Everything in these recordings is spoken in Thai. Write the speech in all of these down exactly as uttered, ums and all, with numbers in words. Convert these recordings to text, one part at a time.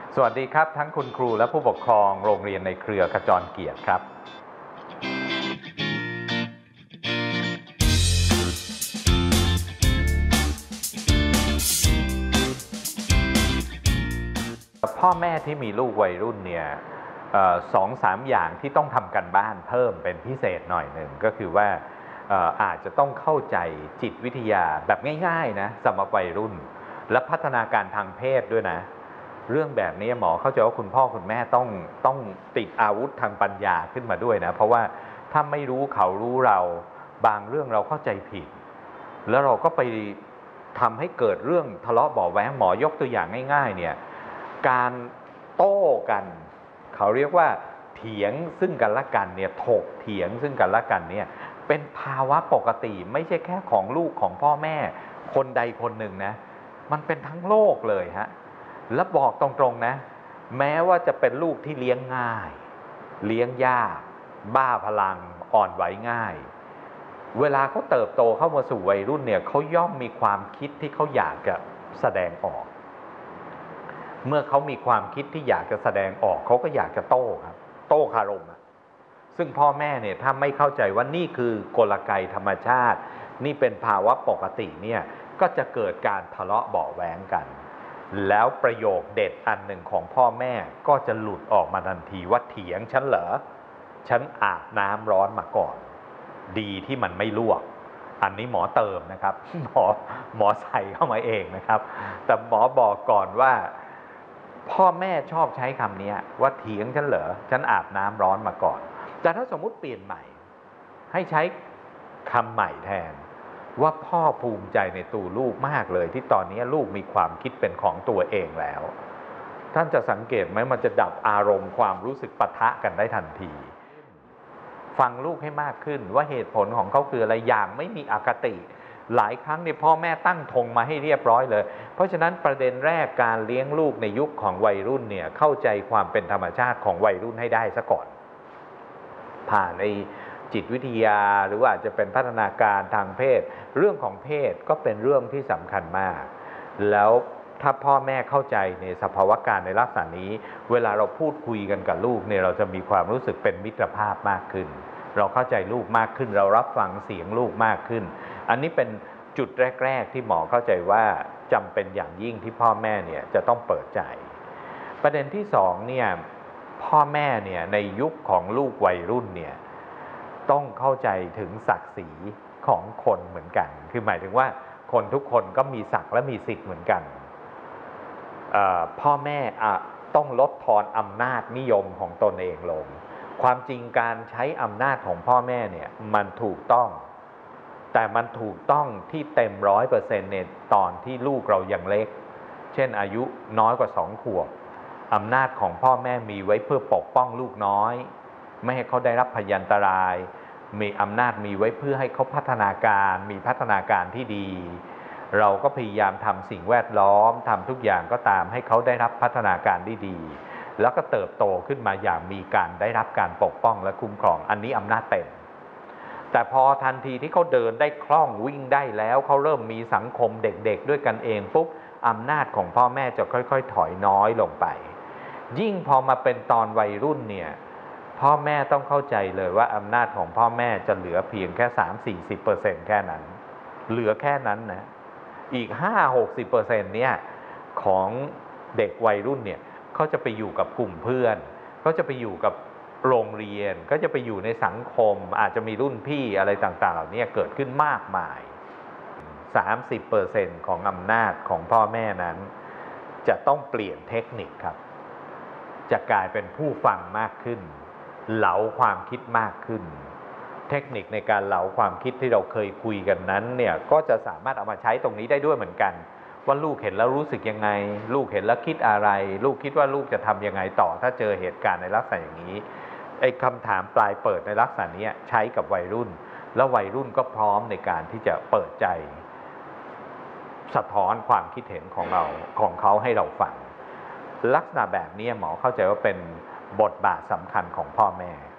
สวัสดีครับทั้งคุณครูและผู้ปกครองโรงเรียนในเครือขจรเกียรติครับพ่อแม่ที่มีลูกวัยรุ่นเนี่ยสองสามอย่างที่ต้องทำกันบ้านเพิ่มเป็นพิเศษหน่อยหนึ่งก็คือว่าอาจจะต้องเข้าใจจิตวิทยาแบบง่ายๆนะสำหรับวัยรุ่นและพัฒนาการทางเพศด้วยนะเรื่องแบบนี้หมอเข้าใจว่าคุณพ่อคุณแม่ต้องต้องติดอาวุธทางปัญญาขึ้นมาด้วยนะเพราะว่าถ้าไม่รู้เขารู้เราบางเรื่องเราเข้าใจผิดแล้วเราก็ไปทำให้เกิดเรื่องทะเลาะเบาะแว้งหมอยกตัวอย่างง่ายๆเนี่ยการโต้กันเขาเรียกว่าเถียงซึ่งกันและกันเนี่ยถกเถียงซึ่งกันและกันเนี่ยเป็นภาวะปกติไม่ใช่แค่ของลูกของพ่อแม่คนใดคนหนึ่งนะมันเป็นทั้งโลกเลยฮะและบอกตรงๆนะแม้ว่าจะเป็นลูกที่เลี้ยงง่ายเลี้ยงยากบ้าพลังอ่อนไหวง่ายเวลาเขาเติบโตเข้ามาสู่วัยรุ่นเนี่ยเขาย่อมมีความคิดที่เขาอยากจะแสดงออกเมื่อเขามีความคิดที่อยากจะแสดงออกเขาก็อยากจะโต้ครับโต้คารมซึ่งพ่อแม่เนี่ยถ้าไม่เข้าใจว่านี่คือกลไกธรรมชาตินี่เป็นภาวะปกติเนี่ยก็จะเกิดการทะเลาะเบาะแว้งกันแล้วประโยคเด็ดอันหนึ่งของพ่อแม่ก็จะหลุดออกมาทันทีว่าเถียงฉันเหรอฉันอาบน้ำร้อนมาก่อนดีที่มันไม่ลวกอันนี้หมอเติมนะครับหมอหมอใส่เข้ามาเองนะครับแต่หมอบอกก่อนว่าพ่อแม่ชอบใช้คำนี้ว่าเถียงฉันเหรอฉันอาบน้ำร้อนมาก่อนแต่ถ้าสมมุติเปลี่ยนใหม่ให้ใช้คำใหม่แทนว่าพ่อภูมิใจในตัวลูกมากเลยที่ตอนนี้ลูกมีความคิดเป็นของตัวเองแล้วท่านจะสังเกตไหมมันจะดับอารมณ์ความรู้สึกปะทะกันได้ทันทีฟังลูกให้มากขึ้นว่าเหตุผลของเขาคืออะไรอย่างไม่มีอคติหลายครั้งเนี่ยพ่อแม่ตั้งธงมาให้เรียบร้อยเลยเพราะฉะนั้นประเด็นแรกการเลี้ยงลูกในยุคของวัยรุ่นเนี่ยเข้าใจความเป็นธรรมชาติของวัยรุ่นให้ได้ซะก่อนผ่านในจิตวิทยาหรือว่าอาจจะเป็นพัฒนาการทางเพศเรื่องของเพศก็เป็นเรื่องที่สำคัญมากแล้วถ้าพ่อแม่เข้าใจในสภาวะการในลักษณะนี้เวลาเราพูดคุยกันกับลูกเนี่ยเราจะมีความรู้สึกเป็นมิตรภาพมากขึ้นเราเข้าใจลูกมากขึ้นเรารับฟังเสียงลูกมากขึ้นอันนี้เป็นจุดแรกๆที่หมอเข้าใจว่าจำเป็นอย่างยิ่งที่พ่อแม่เนี่ยจะต้องเปิดใจประเด็นที่สองเนี่ยพ่อแม่เนี่ยในยุคของลูกวัยรุ่นเนี่ยต้องเข้าใจถึงศักดิ์ศรีของคนเหมือนกันคือหมายถึงว่าคนทุกคนก็มีศักดิ์และมีสิทธิ์เหมือนกันพ่อแม่ต้องลดทอนอำนาจนิยมของตนเองลงความจริงการใช้อำนาจของพ่อแม่เนี่ยมันถูกต้องแต่มันถูกต้องที่เต็มร้อยเปอร์เซ็นต์ในตอนที่ลูกเรายังเล็กเช่นอายุน้อยกว่าสองขวบอำนาจของพ่อแม่มีไว้เพื่อปกป้องลูกน้อยไม่ให้เขาได้รับพยันตรายมีอำนาจมีไว้เพื่อให้เขาพัฒนาการมีพัฒนาการที่ดีเราก็พยายามทำสิ่งแวดล้อมทำทุกอย่างก็ตามให้เขาได้รับพัฒนาการที่ดีแล้วก็เติบโตขึ้นมาอย่างมีการได้รับการปกป้องและคุ้มครองอันนี้อำนาจเต็มแต่พอทันทีที่เขาเดินได้คล่องวิ่งได้แล้วเขาเริ่มมีสังคมเด็กๆด้วยกันเองปุ๊บอำนาจของพ่อแม่จะค่อยๆถอยน้อยลงไปยิ่งพอมาเป็นตอนวัยรุ่นเนี่ยพ่อแม่ต้องเข้าใจเลยว่าอำนาจของพ่อแม่จะเหลือเพียงแค่ สามถึงสี่สิบเปอร์เซ็นต์ แค่นั้นเหลือแค่นั้นนะอีก ห้าถึงหกสิบเปอร์เซ็นต์ เนี่ยของเด็กวัยรุ่นเนี่ยเขาจะไปอยู่กับกลุ่มเพื่อนเขาจะไปอยู่กับโรงเรียนเขาจะไปอยู่ในสังคมอาจจะมีรุ่นพี่อะไรต่างๆเหล่านี้เกิดขึ้นมากมาย สามสิบเปอร์เซ็นต์ ของอำนาจของพ่อแม่นั้นจะต้องเปลี่ยนเทคนิคครับจะกลายเป็นผู้ฟังมากขึ้นเหลาความคิดมากขึ้นเทคนิคในการเหลาความคิดที่เราเคยคุยกันนั้นเนี่ยก็จะสามารถเอามาใช้ตรงนี้ได้ด้วยเหมือนกันว่าลูกเห็นแล้วรู้สึกยังไงลูกเห็นแล้วคิดอะไรลูกคิดว่าลูกจะทำยังไงต่อถ้าเจอเหตุการณ์ในลักษณะอย่างนี้ไอ้คำถามปลายเปิดในลักษณะนี้ใช้กับวัยรุ่นแล้ววัยรุ่นก็พร้อมในการที่จะเปิดใจสะท้อนความคิดเห็นของเราของเขาให้เราฟังลักษณะแบบนี้หมอเข้าใจว่าเป็นบทบาทสำคัญของพ่อแม่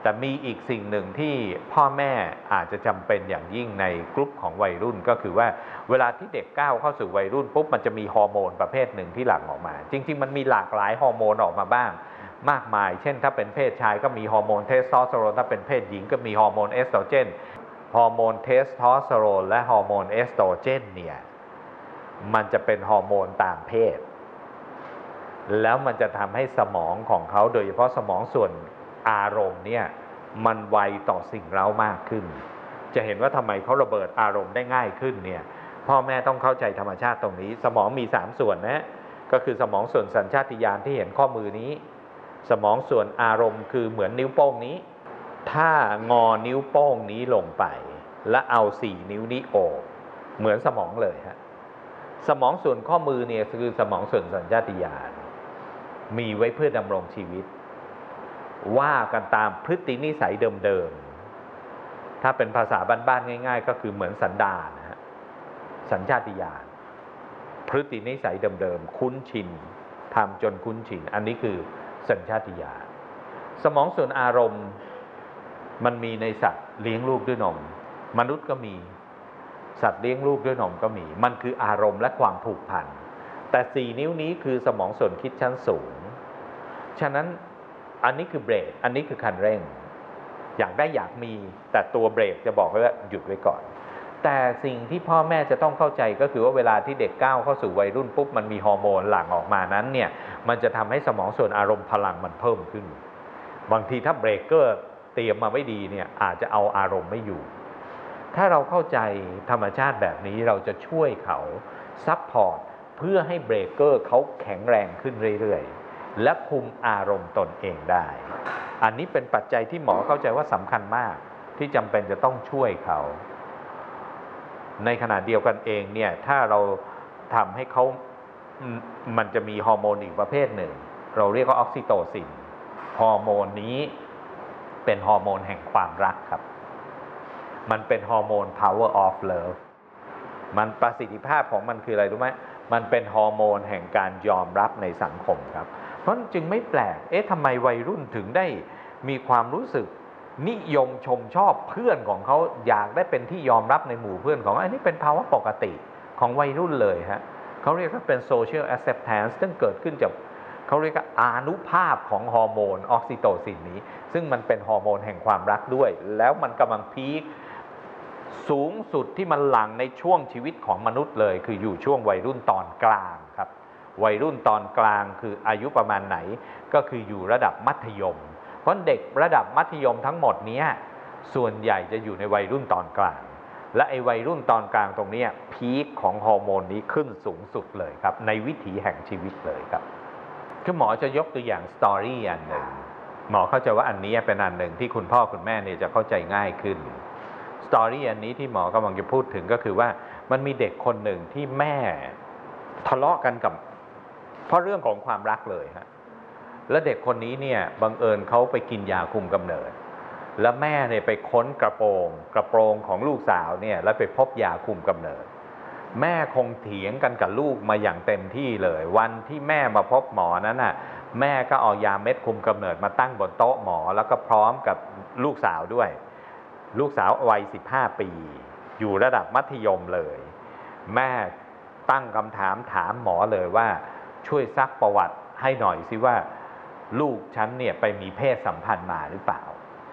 แต่มีอีกสิ่งหนึ่งที่พ่อแม่อาจจะจำเป็นอย่างยิ่งในกลุ่มของวัยรุ่นก็คือว่าเวลาที่เด็กก้าวเข้าสู่วัยรุ่นปุ๊บมันจะมีฮอร์โมนประเภทหนึ่งที่หลั่งออกมาจริงๆมันมีหลากหลายฮอร์โมนออกมาบ้างมากมายเช่นถ้าเป็นเพศชายก็มีฮอร์โมนเทสโทสเตอโรนถ้าเป็นเพศหญิงก็มีฮอร์โมนเอสโตรเจนฮอร์โมนเทสโทสเตอโรนและฮอร์โมนเอสโตรเจนเนี่ยมันจะเป็นฮอร์โมนต่างเพศแล้วมันจะทำให้สมองของเขาโดยเฉพาะสมองส่วนอารมณ์เนี่ยมันไวต่อสิ่งเร้ามากขึ้นจะเห็นว่าทำไมเขาระเบิดอารมณ์ได้ง่ายขึ้นเนี่ยพ่อแม่ต้องเข้าใจธรรมชาติตรงนี้สมองมีสามส่วนนะก็คือสมองส่วนสัญชาตญาณที่เห็นข้อมือนี้สมองส่วนอารมณ์คือเหมือนนิ้วโป้งนี้ถ้างอนิ้วโป้งนี้ลงไปและเอาสี่นิ้วนี้โอบเหมือนสมองเลยฮะสมองส่วนข้อมือเนี่ยคือสมองส่วนสัญชาตญาณมีไว้เพื่อดำรงชีวิตว่ากันตามพฤตินิสัยเดิมๆถ้าเป็นภาษาบ้านๆง่ายๆก็คือเหมือนสันดานนะฮะสัญชาตญาณพฤตินิสัยเดิมๆคุ้นชินทำจนคุ้นชินอันนี้คือสัญชาตญาณสมองส่วนอารมณ์มันมีในสัตว์เลี้ยงลูกด้วยนมมนุษย์ก็มีสัตว์เลี้ยงลูกด้วยนมก็มีมันคืออารมณ์และความผูกพันแต่สี่นิ้วนี้คือสมองส่วนคิดชั้นสูงฉะนั้นอันนี้คือเบรกอันนี้คือคันเร่งอยากได้อยากมีแต่ตัวเบรกจะบอกว่าหยุดไว้ก่อนแต่สิ่งที่พ่อแม่จะต้องเข้าใจก็คือว่าเวลาที่เด็กก้าวเข้าสู่วัยรุ่นปุ๊บมันมีฮอร์โมนหลั่งออกมานั้นเนี่ยมันจะทำให้สมองส่วนอารมณ์พลังมันเพิ่มขึ้นบางทีถ้าเบรกเกอร์เตรียมมาไม่ดีเนี่ยอาจจะเอาอารมณ์ไม่อยู่ถ้าเราเข้าใจธรรมชาติแบบนี้เราจะช่วยเขาซัพพอร์ตเพื่อให้เบรกเกอร์เขาแข็งแรงขึ้นเรื่อยๆและคุมอารมณ์ตนเองได้อันนี้เป็นปัจจัยที่หมอเข้าใจว่าสำคัญมากที่จำเป็นจะต้องช่วยเขาในขณะเดียวกันเองเนี่ยถ้าเราทำให้เขามันจะมีฮอร์โมนอีกประเภทหนึ่งเราเรียกว่าออกซิโตซินฮอร์โมนนี้เป็นฮอร์โมนแห่งความรักครับมันเป็นฮอร์โมน power of love มันประสิทธิภาพของมันคืออะไรรู้ไหมมันเป็นฮอร์โมนแห่งการยอมรับในสังคมครับเพราะจึงไม่แปลกเอ๊ะทำไมวัยรุ่นถึงได้มีความรู้สึกนิยมชมชอบเพื่อนของเขาอยากได้เป็นที่ยอมรับในหมู่เพื่อนของอันนี้เป็นภาวะปกติของวัยรุ่นเลยฮะเขาเรียกว่าเป็น social acceptance ซึ่งเกิดขึ้นจากเขาเรียกว่าอานุภาพของฮอร์โมนออกซิโตซินนี้ซึ่งมันเป็นฮอร์โมนแห่งความรักด้วยแล้วมันกำลังพีคสูงสุดที่มันหลั่งในช่วงชีวิตของมนุษย์เลยคืออยู่ช่วงวัยรุ่นตอนกลางครับวัยรุ่นตอนกลางคืออายุประมาณไหนก็คืออยู่ระดับมัธยมเพราะเด็กระดับมัธยมทั้งหมดนี้ส่วนใหญ่จะอยู่ในวัยรุ่นตอนกลางและไอ้วัยรุ่นตอนกลางตรงนี้พีคของฮอร์โมนนี้ขึ้นสูงสุดเลยครับในวิถีแห่งชีวิตเลยครับคือหมอจะยกตัวอย่างสตอรี่อันหนึ่งหมอเข้าใจว่าอันนี้เป็นอันหนึ่งที่คุณพ่อคุณแม่เนี่ยจะเข้าใจง่ายขึ้นสตอรี่อันนี้ที่หมอกำลังจะพูดถึงก็คือว่ามันมีเด็กคนหนึ่งที่แม่ทะเลาะกันกับเพราะเรื่องของความรักเลยฮะและเด็กคนนี้เนี่ยบังเอิญเขาไปกินยาคุมกำเนิดแล้วแม่เนี่ยไปค้นกระโปรงกระโปรงของลูกสาวเนี่ยแล้วไปพบยาคุมกำเนิดแม่คงเถียงกันกับลูกมาอย่างเต็มที่เลยวันที่แม่มาพบหมอนั้นน่ะแม่ก็เอายาเม็ดคุมกำเนิดมาตั้งบนโต๊ะหมอแล้วก็พร้อมกับลูกสาวด้วยลูกสาววัยสิบห้าปีอยู่ระดับมัธยมเลยแม่ตั้งคำถามถามหมอเลยว่าช่วยซักประวัติให้หน่อยสิว่าลูกฉันเนี่ยไปมีเพศสัมพันธ์มาหรือเปล่า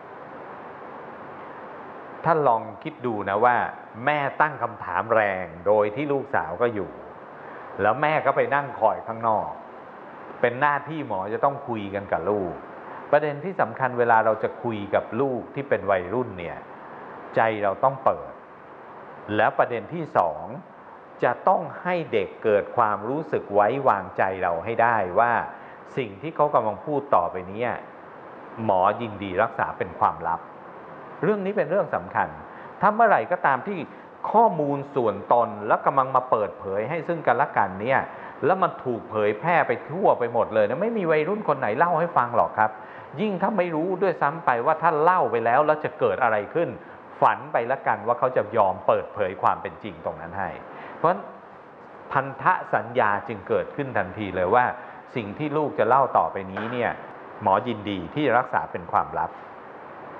ท่านลองคิดดูนะว่าแม่ตั้งคำถามแรงโดยที่ลูกสาวก็อยู่แล้วแม่ก็ไปนั่งคอยข้างนอกเป็นหน้าที่หมอจะต้องคุยกันกับลูกประเด็นที่สำคัญเวลาเราจะคุยกับลูกที่เป็นวัยรุ่นเนี่ยใจเราต้องเปิดแล้วประเด็นที่สองจะต้องให้เด็กเกิดความรู้สึกไว้วางใจเราให้ได้ว่าสิ่งที่เขากำลังพูดต่อไปนี้หมอยินดีรักษาเป็นความลับเรื่องนี้เป็นเรื่องสำคัญถ้าเมื่อไหร่ก็ตามที่ข้อมูลส่วนตนแล้วกำลังมาเปิดเผยให้ซึ่งกันและกันเนี่ยแล้วมันถูกเผยแพร่ไปทั่วไปหมดเลยนะไม่มีวัยรุ่นคนไหนเล่าให้ฟังหรอกครับยิ่งถ้าไม่รู้ด้วยซ้ำไปว่าถ้าเล่าไปแล้วแล้วจะเกิดอะไรขึ้นฝันไปละกันว่าเขาจะยอมเปิดเผยความเป็นจริงตรงนั้นให้เพราะพันธสัญญาจึงเกิดขึ้นทันทีเลยว่าสิ่งที่ลูกจะเล่าต่อไปนี้เนี่ยหมอยินดีที่รักษาเป็นความลับ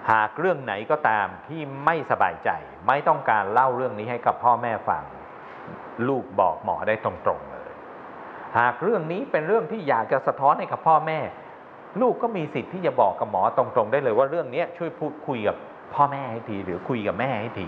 หากเรื่องไหนก็ตามที่ไม่สบายใจไม่ต้องการเล่าเรื่องนี้ให้กับพ่อแม่ฟังลูกบอกหมอได้ตรงๆเลยหากเรื่องนี้เป็นเรื่องที่อยากจะสะท้อนให้กับพ่อแม่ลูกก็มีสิทธิ์ที่จะบอกกับหมอตรงๆได้เลยว่าเรื่องนี้ช่วยพูดคุยกับพ่อแม่ให้ทีหรือคุยกับแม่ให้ที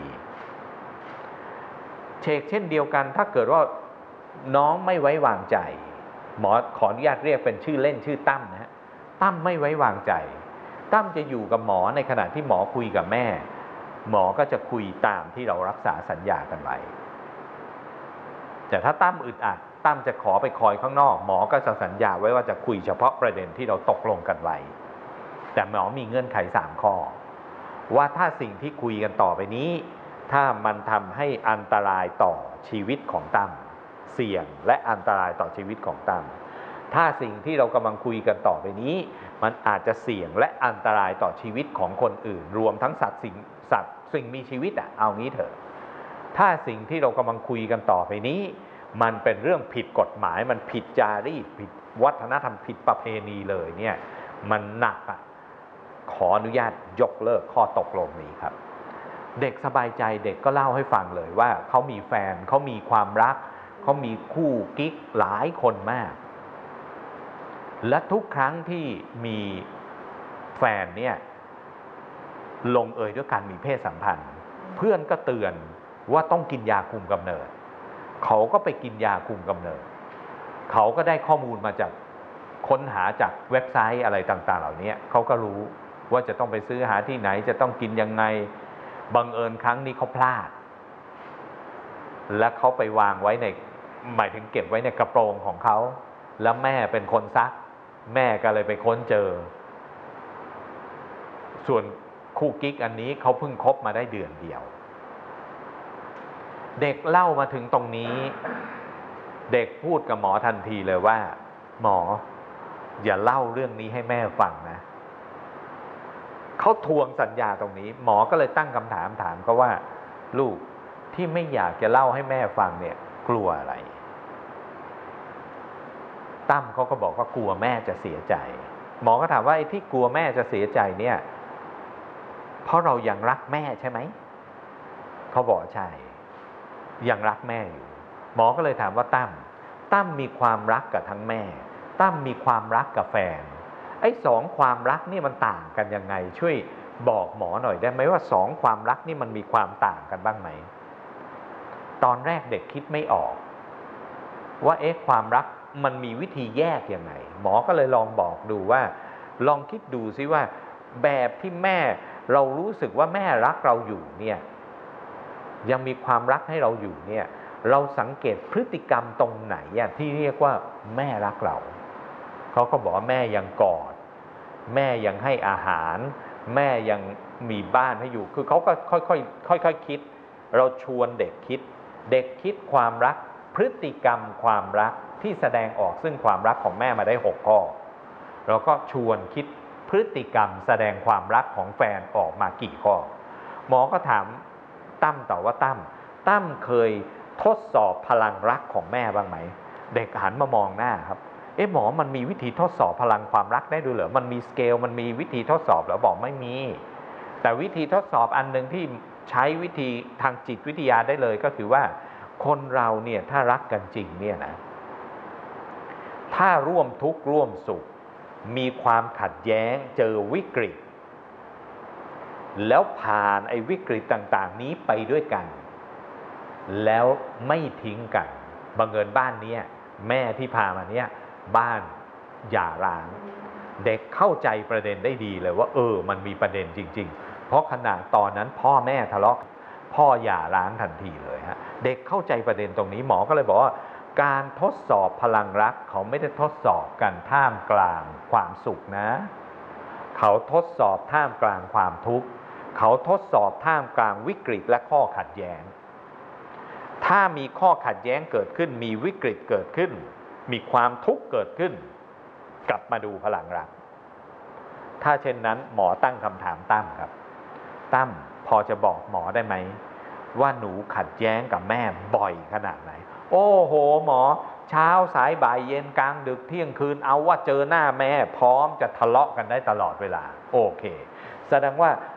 เชกเช่นเดียวกันถ้าเกิดว่าน้องไม่ไว้วางใจหมอขออนุญาตเรียกเป็นชื่อเล่นชื่อตั้มนะฮะตั้มไม่ไว้วางใจตั้มจะอยู่กับหมอในขณะที่หมอคุยกับแม่หมอก็จะคุยตามที่เรารักษาสัญญากันไว้แต่ถ้าตั้มอึดอัดตั้มจะขอไปคอยข้างนอกหมอก็จะสัญญาไว้ว่าจะคุยเฉพาะประเด็นที่เราตกลงกันไว้แต่หมอมีเงื่อนไขสามข้อว่าถ้าสิ่งที่คุยกันต่อไปนี้ถ้ามันทำให้อันตรายต่อชีวิตของตั้มเสี่ยงและอันตรายต่อชีวิตของตั้มถ้าสิ่งที่เรากำลังคุยกันต่อไปนี้มันอาจจะเสี่ยงและอันตรายต่อชีวิตของคนอื่นรวมทั้งสัตว์สิ่งสัตว์สิ่งมีชีวิตอ่ะเอางี้เถอะถ้าสิ่งที่เรากำลังคุยกันต่อไปนี้มันเป็นเรื่องผิดกฎหมายมันผิดจารีตผิดวัฒนธรรมผิดประเพณีเลยเนี่ยมันหนักอ่ะขออนุญาตยกเลิกข้อตกลงนี้ครับเด็กสบายใจเด็กก็เล่าให้ฟังเลยว่าเขามีแฟนเขามีความรักเขามีคู่กิ๊กหลายคนมากและทุกครั้งที่มีแฟนเนี่ยลงเอยด้วยการมีเพศสัมพันธ์เพื่อนก็เตือนว่าต้องกินยาคุมกำเนิดเขาก็ไปกินยาคุมกำเนิดเขาก็ได้ข้อมูลมาจากค้นหาจากเว็บไซต์อะไรต่างๆเหล่านี้เขาก็รู้ว่าจะต้องไปซื้อหาที่ไหนจะต้องกินยังไงบังเอิญครั้งนี้เขาพลาดและเขาไปวางไว้ในหมายถึงเก็บไว้ในกระโปรงของเขาแล้วแม่เป็นคนซักแม่ก็เลยไปค้นเจอส่วนคู่กิ๊กอันนี้เขาเพิ่งคบมาได้เดือนเดียวเด็กเล่ามาถึงตรงนี้เด็กพูดกับหมอทันทีเลยว่าหมออย่าเล่าเรื่องนี้ให้แม่ฟังนะเขาทวงสัญญาตรงนี้หมอก็เลยตั้งคำถามถามเขาว่าลูกที่ไม่อยากจะเล่าให้แม่ฟังเนี่ยกลัวอะไรตั้มเขาก็บอกว่ากลัวแม่จะเสียใจหมอก็ถามว่าไอ้ที่กลัวแม่จะเสียใจเนี่ยเพราะเรายังรักแม่ใช่ไหมเขาบอกใช่ยังรักแม่อยู่หมอก็เลยถามว่าตั้มตั้มมีความรักกับทั้งแม่ตั้มมีความรักกับแฟนไอ้สองความรักนี่มันต่างกันยังไงช่วยบอกหมอหน่อยได้ไหมว่าสองความรักนี่มันมีความต่างกันบ้างไหมตอนแรกเด็กคิดไม่ออกว่าเอ๊ะความรักมันมีวิธีแยกยังไงหมอก็เลยลองบอกดูว่าลองคิดดูซิว่าแบบที่แม่เรารู้สึกว่าแม่รักเราอยู่เนี่ยยังมีความรักให้เราอยู่เนี่ยเราสังเกตพฤติกรรมตรงไหนที่เรียกว่าแม่รักเราเขาก็บอกว่าแม่ยังกอดแม่ยังให้อาหารแม่ยังมีบ้านให้อยู่คือเขาก็ค่อยๆค่อยๆคิดเราชวนเด็กคิดเด็กคิดความรักพฤติกรรมความรักที่แสดงออกซึ่งความรักของแม่มาได้หกข้อเราก็ชวนคิดพฤติกรรมแสดงความรักของแฟนออกมากี่ข้อหมอก็ถามตั้มต่อว่าตั้มตั้มเคยทดสอบพลังรักของแม่บ้างไหมเด็กหันมามองหน้าครับเอ๊ะหมอมันมีวิธีทดสอบพลังความรักได้ด้วยเหรอมันมีสเกลมันมีวิธีทดสอบเหรอบอกไม่มีแต่วิธีทดสอบอันหนึ่งที่ใช้วิธีทางจิตวิทยาได้เลยก็คือว่าคนเราเนี่ยถ้ารักกันจริงเนี่ยนะถ้าร่วมทุกข์ร่วมสุขมีความขัดแย้งเจอวิกฤตแล้วผ่านไอ้วิกฤตต่างๆนี้ไปด้วยกันแล้วไม่ทิ้งกันบังเอิญบ้านนี้แม่ที่พามาเนี่ยบ้านหย่าร้างเด็กเข้าใจประเด็นได้ดีเลยว่าเออมันมีประเด็นจริงๆเพราะขณะตอนนั้นพ่อแม่ทะเลาะพ่อหย่าร้างทันทีเลยฮะเด็กเข้าใจประเด็นตรงนี้หมอก็เลยบอกว่าการทดสอบพลังรักเขาไม่ได้ทดสอบกันท่ามกลางความสุขนะเขาทดสอบท่ามกลางความทุกข์เขาทดสอบท่ามกลางวิกฤตและข้อขัดแย้งถ้ามีข้อขัดแย้งเกิดขึ้นมีวิกฤตเกิดขึ้นมีความทุกข์เกิดขึ้นกลับมาดูพลังรักถ้าเช่นนั้นหมอตั้งคำถามตั้มครับตั้มพอจะบอกหมอได้ไหมว่าหนูขัดแย้งกับแม่บ่อยขนาดไหนโอ้โหหมอเช้าสายบ่ายเย็นกลางดึกเที่ยงคืนเอาว่าเจอหน้าแม่พร้อมจะทะเลาะกันได้ตลอดเวลาโอเคแสดงว่า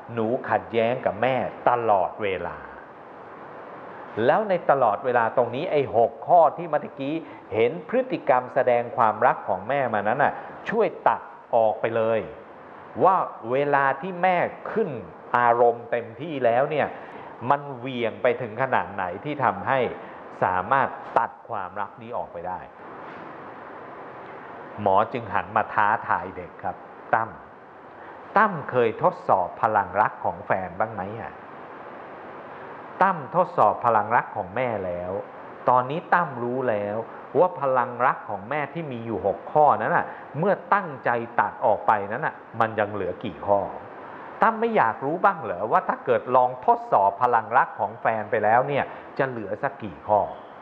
หนูขัดแย้งกับแม่ตลอดเวลาแล้วในตลอดเวลาตรงนี้ไอ้หกข้อที่เมื่อกี้เห็นพฤติกรรมแสดงความรักของแม่มานั้นน่ะช่วยตัดออกไปเลยว่าเวลาที่แม่ขึ้นอารมณ์เต็มที่แล้วเนี่ยมันเหวี่ยงไปถึงขนาดไหนที่ทำให้สามารถตัดความรักนี้ออกไปได้หมอจึงหันมาท้าทายเด็กครับตั้มตั้มเคยทดสอบพลังรักของแฟนบ้างไหมอ่ะตั้มทดสอบพลังรักของแม่แล้วตอนนี้ตั้มรู้แล้วว่าพลังรักของแม่ที่มีอยู่หกข้อนั้นน่ะเมื่อตั้งใจตัดออกไปนั้นน่ะมันยังเหลือกี่ข้อตั้มไม่อยากรู้บ้างเหรอว่าถ้าเกิดลองทดสอบพลังรักของแฟนไปแล้วเนี่ยจะเหลือสักกี่ข้อ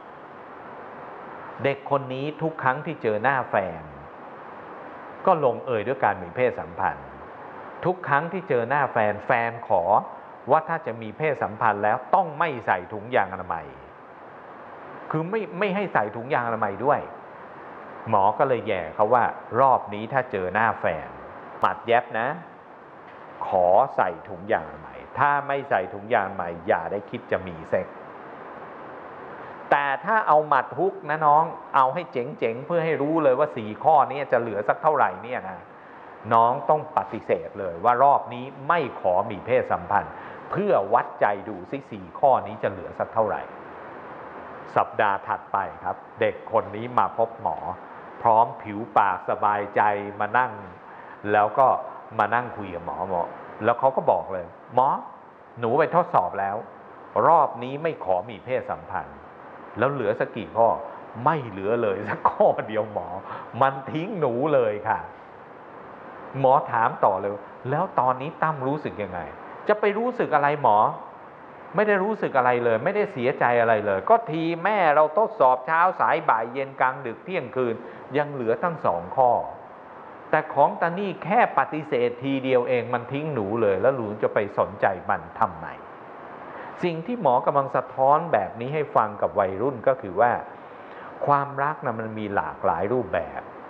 เด็กคนนี้ทุกครั้งที่เจอหน้าแฟนก็ลงเอยด้วยการมีเพศสัมพันธ์ทุกครั้งที่เจอหน้าแฟนแฟนขอว่าถ้าจะมีเพศสัมพันธ์แล้วต้องไม่ใส่ถุงยางอนามัยคือไม่ไม่ให้ใส่ถุงยางอนามัยด้วยหมอก็เลยแย่เขาว่ารอบนี้ถ้าเจอหน้าแฟนหมัดแยบนะขอใส่ถุงยางอนามัยถ้าไม่ใส่ถุงยางอนามัยอย่าได้คิดจะมีเซ็กแต่ถ้าเอาหมัดฮุกนะน้องเอาให้เจ๋งๆเพื่อให้รู้เลยว่าสี่ข้อนี้จะเหลือสักเท่าไหร่เนี่ยนะน้องต้องปฏิเสธเลยว่ารอบนี้ไม่ขอมีเพศสัมพันธ์เพื่อวัดใจดูซิสี่ข้อนี้จะเหลือสักเท่าไหร่สัปดาห์ถัดไปครับเด็กคนนี้มาพบหมอพร้อมผิวปากสบายใจมานั่งแล้วก็มานั่งคุยกับหมอหมอแล้วเขาก็บอกเลยหมอหนูไปทดสอบแล้วรอบนี้ไม่ขอมีเพศสัมพันธ์แล้วเหลือสักกี่ข้อไม่เหลือเลยสักข้อเดียวหมอมันทิ้งหนูเลยค่ะหมอถามต่อเลยแล้วตอนนี้ตั้มรู้สึกยังไงจะไปรู้สึกอะไรหมอไม่ได้รู้สึกอะไรเลยไม่ได้เสียใจอะไรเลยก็ทีแม่เราทดสอบเช้าสายบ่ายเย็นกลางดึกเที่ยงคืนยังเหลือตั้งสองข้อแต่ของตานี่แค่ปฏิเสธทีเดียวเองมันทิ้งหนูเลยแล้วหนูจะไปสนใจมันทำไมสิ่งที่หมอกำลังสะท้อนแบบนี้ให้ฟังกับวัยรุ่นก็คือว่าความรักนะมันมีหลากหลายรูปแบบ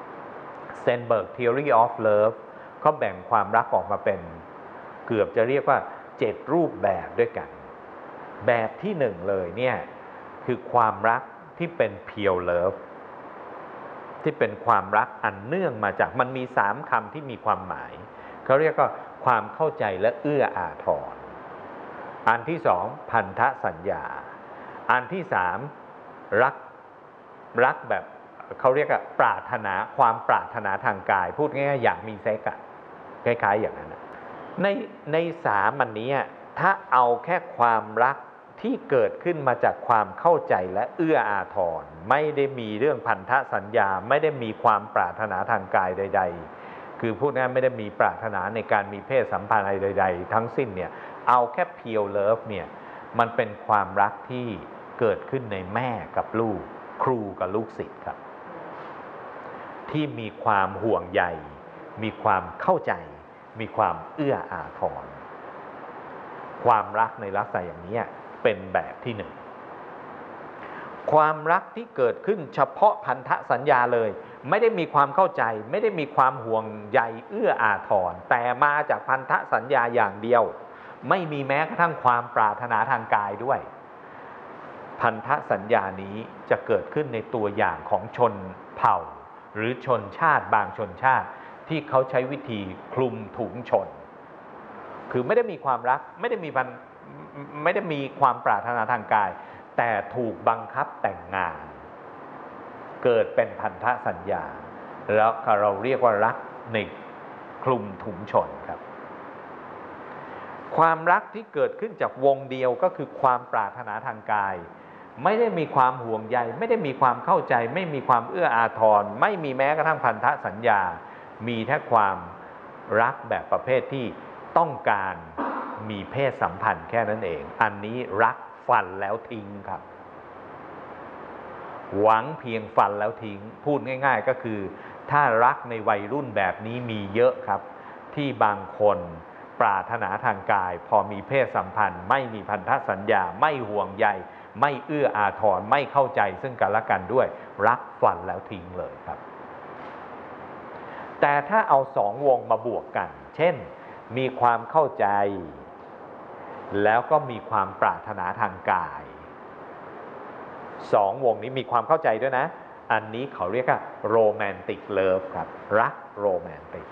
Stenberg Theory of Love เขาแบ่งความรักออกมาเป็นเกือบจะเรียกว่าเจ็ดรูปแบบด้วยกันแบบที่หนึ่งเลยเนี่ยคือความรักที่เป็น pure love ที่เป็นความรักอันเนื่องมาจากมันมีสามคำที่มีความหมายเขาเรียกว่าความเข้าใจและเอื้ออาทรอันที่สองพันธสัญญาอันที่สามรักรักแบบเขาเรียกว่าปรารถนาความปรารถนาทางกายพูดง่ายๆอยากมีเซ็กอะคล้ายๆอย่างนั้นในในสามอันนี้ถ้าเอาแค่ความรักที่เกิดขึ้นมาจากความเข้าใจและเอื้ออาทรไม่ได้มีเรื่องพันธสัญญาไม่ได้มีความปรารถนาทางกายใดๆคือพูดง่ายไม่ได้มีปรารถนาในการมีเพศสัมพันธ์อะไรใดๆทั้งสิ้นเนี่ยเอาแค่ pure love เนี่ยมันเป็นความรักที่เกิดขึ้นในแม่กับลูกครูกับลูกศิษย์ครับที่มีความห่วงใยมีความเข้าใจมีความเอื้ออาทรความรักในลักษณะอย่างนี้เป็นแบบที่หนึ่งความรักที่เกิดขึ้นเฉพาะพันธสัญญาเลยไม่ได้มีความเข้าใจไม่ได้มีความห่วงใยเอื้ออาทรแต่มาจากพันธสัญญาอย่างเดียวไม่มีแม้กระทั่งความปรารถนาทางกายด้วยพันธสัญญานี้จะเกิดขึ้นในตัวอย่างของชนเผ่าหรือชนชาติบางชนชาติที่เขาใช้วิธีคลุมถุงชนคือไม่ได้มีความรักไม่ได้มีพันไม่ได้มีความปรารถนาทางกายแต่ถูกบังคับแต่งงานเกิดเป็นพันธสัญญาแล้วเราเรียกว่ารักในคลุมถุงชนครับความรักที่เกิดขึ้นจากวงเดียวก็คือความปรารถนาทางกายไม่ได้มีความห่วงใยไม่ได้มีความเข้าใจไม่มีความเอื้ออาทรไม่มีแม้กระทั่งพันธสัญญามีแค่ความรักแบบประเภทที่ต้องการมีเพศสัมพันธ์แค่นั้นเองอันนี้รักฟันแล้วทิ้งครับหวังเพียงฟันแล้วทิ้งพูดง่ายๆก็คือถ้ารักในวัยรุ่นแบบนี้มีเยอะครับที่บางคนปรารถนาทางกายพอมีเพศสัมพันธ์ไม่มีพันธสัญญาไม่ห่วงใยไม่เอื้ออาทรไม่เข้าใจซึ่งกันและกันด้วยรักฟันแล้วทิ้งเลยครับแต่ถ้าเอาสองวงมาบวกกันเช่นมีความเข้าใจแล้วก็มีความปรารถนาทางกายสองวงนี้มีความเข้าใจด้วยนะอันนี้เขาเรียกว่าโรแมนติกเลิฟครับรักโรแมนติก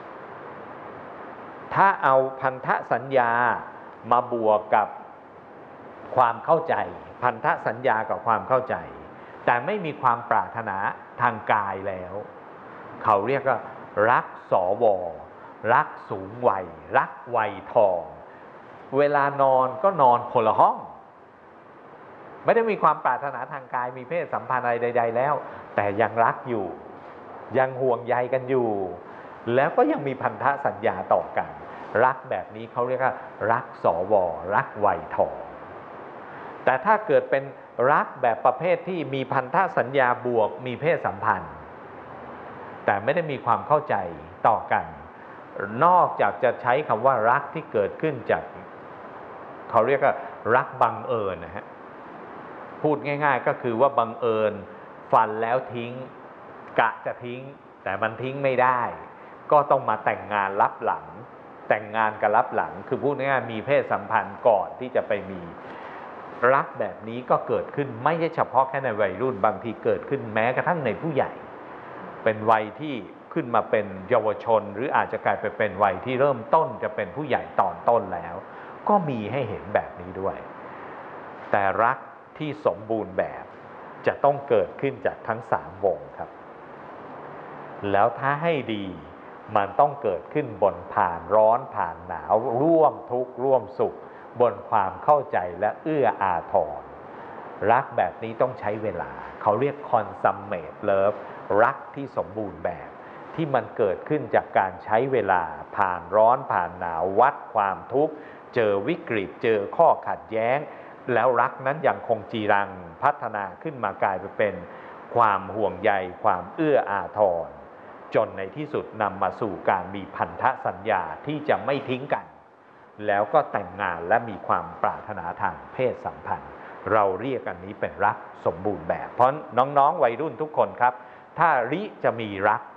ถ้าเอาพันธสัญญามาบวกกับความเข้าใจพันธสัญญากับความเข้าใจแต่ไม่มีความปรารถนาทางกายแล้วเขาเรียกว่ารักสวรักสูงวัยรักวัยทองเวลานอนก็นอนคนละห้องไม่ได้มีความปรารถนาทางกายมีเพศสัมพันธ์อะไรใดๆแล้วแต่ยังรักอยู่ยังห่วงใยกันอยู่แล้วก็ยังมีพันธสัญญาต่อกันรักแบบนี้เขาเรียกว่ารักสวรักวัยทองแต่ถ้าเกิดเป็นรักแบบประเภทที่มีพันธสัญญาบวกมีเพศสัมพันธ์แต่ไม่ได้มีความเข้าใจต่อกันนอกจากจะใช้คำว่ารักที่เกิดขึ้นจากเขาเรียกว่ารักบังเอิญนะฮะพูดง่ายๆก็คือว่าบังเอิญฟันแล้วทิ้งกะจะทิ้งแต่มันทิ้งไม่ได้ก็ต้องมาแต่งงานลับหลังแต่งงานกันลับหลังคือพูดง่ายๆมีเพศสัมพันธ์ก่อนที่จะไปมีรักแบบนี้ก็เกิดขึ้นไม่ใช่เฉพาะแค่ในวัยรุ่นบางทีเกิดขึ้นแม้กระทั่งในผู้ใหญ่เป็นวัยที่ขึ้นมาเป็นเยาวชนหรืออาจจะกลายไปเป็นวัยที่เริ่มต้นจะเป็นผู้ใหญ่ตอนต้นแล้วก็มีให้เห็นแบบนี้ด้วยแต่รักที่สมบูรณ์แบบจะต้องเกิดขึ้นจากทั้งสามวงครับแล้วถ้าให้ดีมันต้องเกิดขึ้นบนผ่านร้อนผ่านหนาวร่วมทุกข์ร่วมสุขบนความเข้าใจและเอื้ออาทรรักแบบนี้ต้องใช้เวลาเขาเรียก consummate love รักที่สมบูรณ์แบบที่มันเกิดขึ้นจากการใช้เวลาผ่านร้อนผ่านหนาววัดความทุกข์เจอวิกฤตเจอข้อขัดแย้งแล้วรักนั้นยังคงจีรังพัฒนาขึ้นมากลายไปเป็นความห่วงใยความเอื้ออาทรจนในที่สุดนำมาสู่การมีพันธสัญญาที่จะไม่ทิ้งกันแล้วก็แต่งงานและมีความปรารถนาทางเพศสัมพันธ์เราเรียกอันนี้เป็นรักสมบูรณ์แบบเพราะน้องๆวัยรุ่นทุกคนครับถ้าริจะมีรัก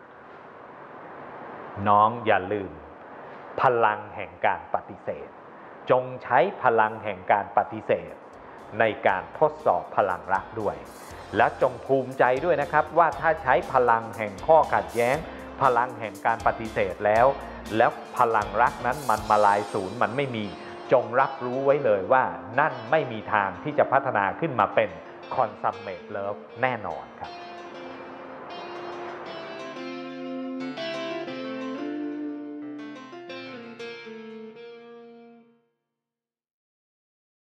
น้องอย่าลืมพลังแห่งการปฏิเสธจงใช้พลังแห่งการปฏิเสธในการทดสอบพลังรักด้วยและจงภูมิใจด้วยนะครับว่าถ้าใช้พลังแห่งข้อขัดแย้งพลังแห่งการปฏิเสธแล้วแล้วพลังรักนั้นมันมาลายศูนย์มันไม่มีจงรับรู้ไว้เลยว่านั่นไม่มีทางที่จะพัฒนาขึ้นมาเป็น consummate love แน่นอนครับ